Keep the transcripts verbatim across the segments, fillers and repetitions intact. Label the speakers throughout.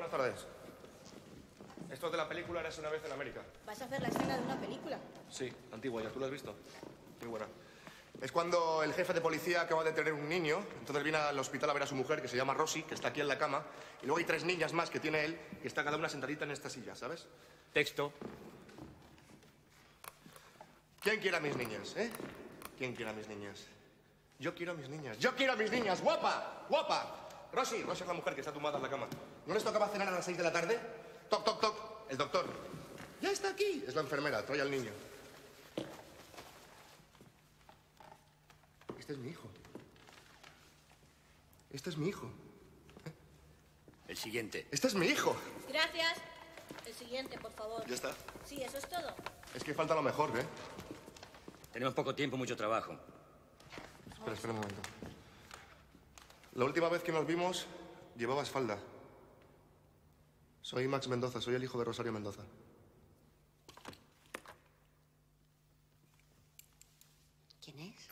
Speaker 1: Buenas tardes. Esto es de la película Érase una vez en América.
Speaker 2: ¿Vas a hacer la escena de una película?
Speaker 1: Sí, antigua ya. ¿Tú la has visto? Muy buena. Es cuando el jefe de policía acaba de tener un niño, entonces viene al hospital a ver a su mujer, que se llama Rosy, que está aquí en la cama, y luego hay tres niñas más que tiene él, que está cada una sentadita en esta silla, ¿sabes?
Speaker 3: Texto.
Speaker 1: ¿Quién quiere a mis niñas, eh? ¿Quién quiere a mis niñas? Yo quiero a mis niñas. ¡Yo quiero a mis niñas! ¡Guapa! ¡Guapa! Rosy, Rosy es la mujer que está tumbada en la cama. ¿No les tocaba cenar a las seis de la tarde? Toc, toc, toc. El doctor. Ya está aquí. Es la enfermera. Trae al niño. Este es mi hijo. Este es mi hijo. ¿Eh?
Speaker 3: El siguiente.
Speaker 1: Este es mi hijo.
Speaker 2: Gracias. El siguiente, por favor.
Speaker 1: Ya está.
Speaker 2: Sí, eso es todo.
Speaker 1: Es que falta lo mejor, ¿eh?
Speaker 3: Tenemos poco tiempo, mucho trabajo.
Speaker 1: Espera, espera un momento. La última vez que nos vimos, llevabas falda. Soy Max Mendoza, soy el hijo de Rosario Mendoza.
Speaker 2: ¿Quién es?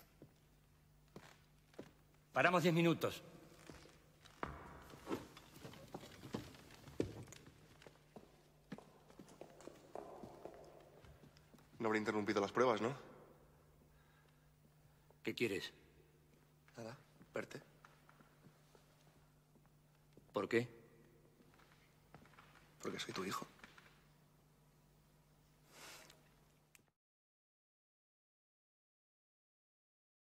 Speaker 3: Paramos diez minutos.
Speaker 1: No habré interrumpido las pruebas, ¿no?
Speaker 3: ¿Qué quieres?
Speaker 1: Nada, verte.
Speaker 3: ¿Por qué?
Speaker 1: Porque soy tu hijo.